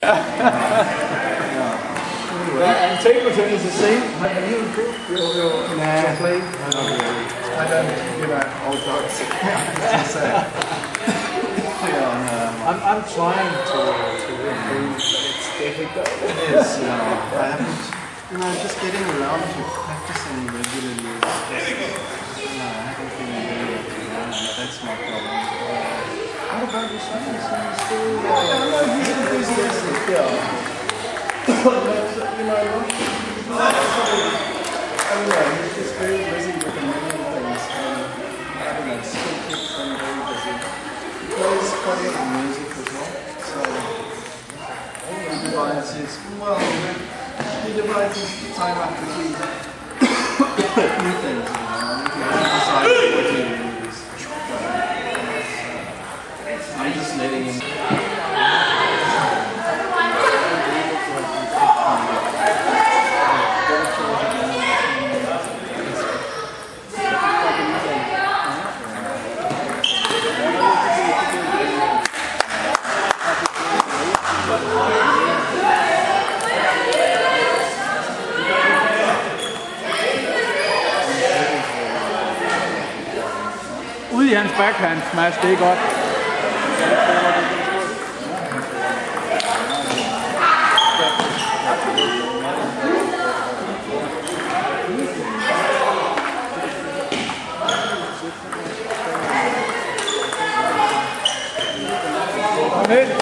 And Tableton is the same. Have you improved your play? Not really. I don't, old dogs. I'm trying to improve, but it's difficult. It is, I haven't, just getting around to practicing regularly. I haven't been really that's my problem. What about your son? Is he still... he's enthusiastic, I don't know, he's just very busy with a million things. I don't know, school kids and very busy. He plays quite a lot of music as well, so he divides his time up between a few things, he decides what he uses. I'm just letting him. Ude i hans backhand smash, det er godt. Kom ind.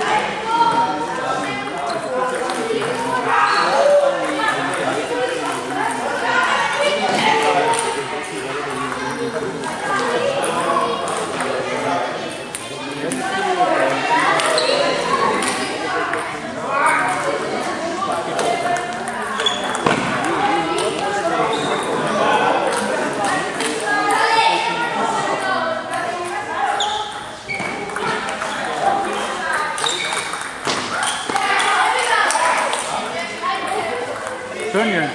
Sonja.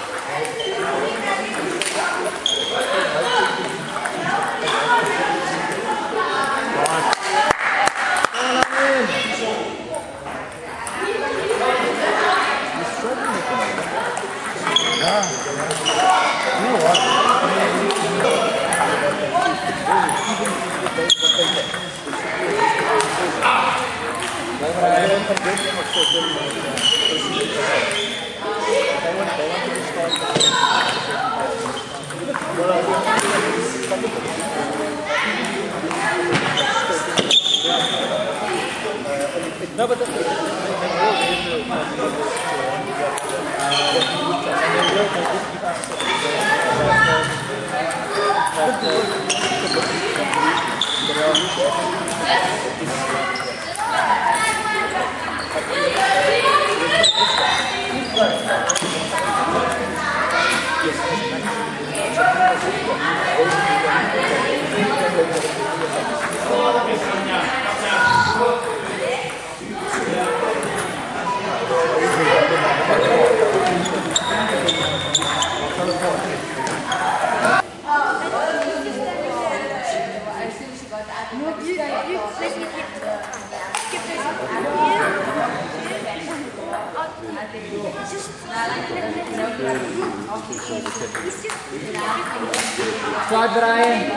No, but Start, Brian.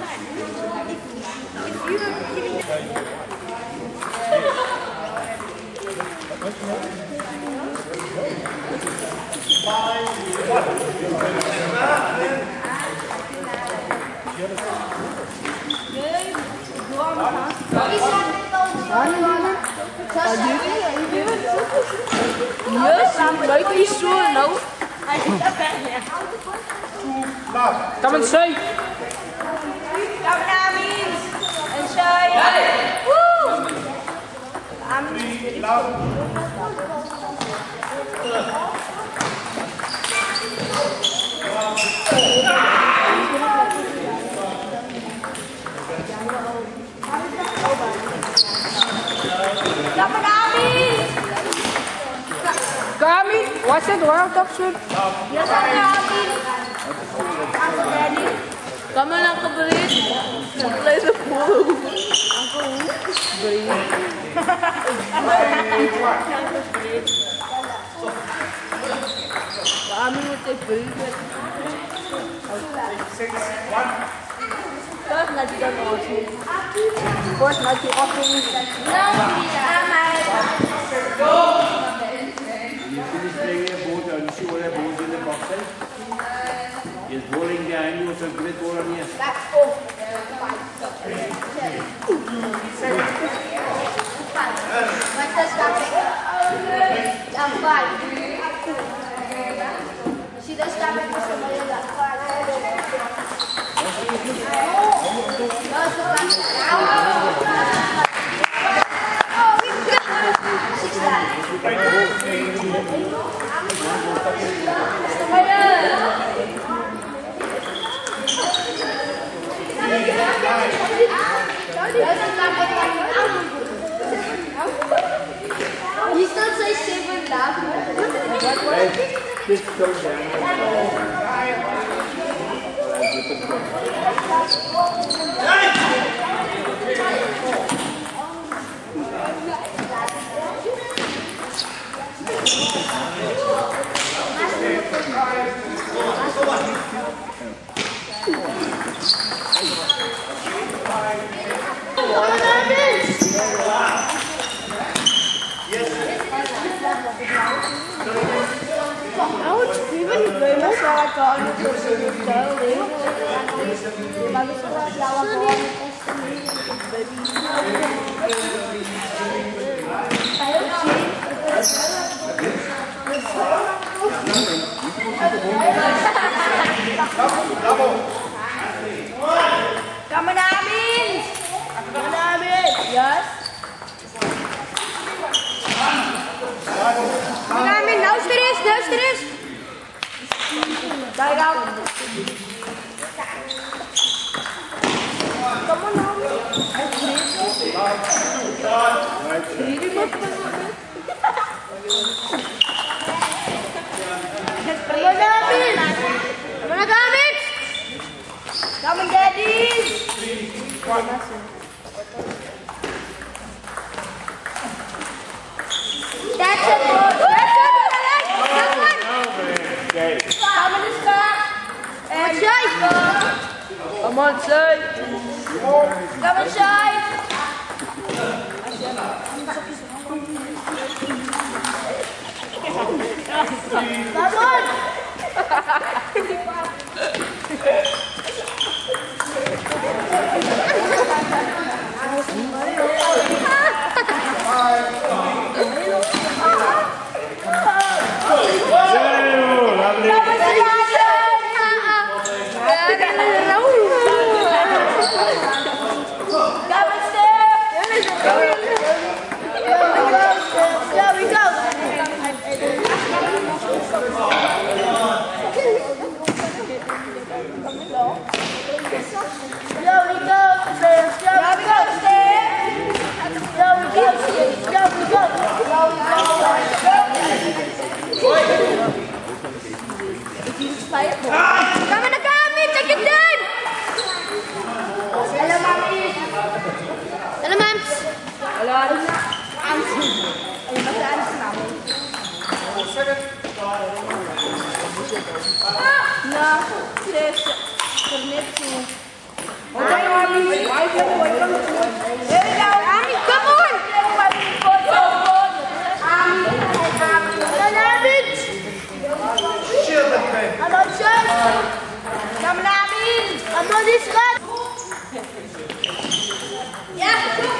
Leuk is zo nou. Come and say. Come Amin and say. Woo! Kami, what's that world top shoot? Yes, Amin. Come on, Uncle Breed. Play the pool. Uncle Breed. Kami with the food. First, not to go awesome. First, not to awesome. You finish playing a boat and see what a boat in the box. Yes, bowling behind you was a great ball on here. She does stop it for somebody else. You still say seven love. Just go down. Ouch, even if they must have a call, it's so Come on, Amin! Come on, Amin! Yes? Come on, Amin! Now stress! Now stress! Dive out! Come on, Amin! Come on, Amin! Come on, Amin! Come on, Daddy! That's it, boy. That's it. That's one. Come on, start. And Shay. Come on, Shay. Come on, Shay. Come on. Come on, Kami, take it down. Hello, Mami. Hello, Mams. Hello. No, there's Cornetto. Okay, Mami. Welcome. There we go. Ami, come on. I'm not sure. Come on, Amin. I'm not this one. Yeah.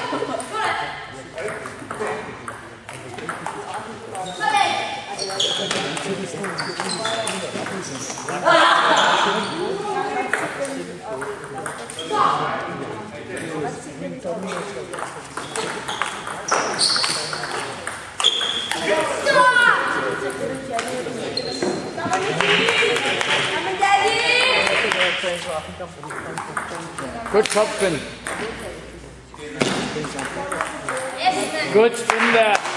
Good job, Finn. Good spin there.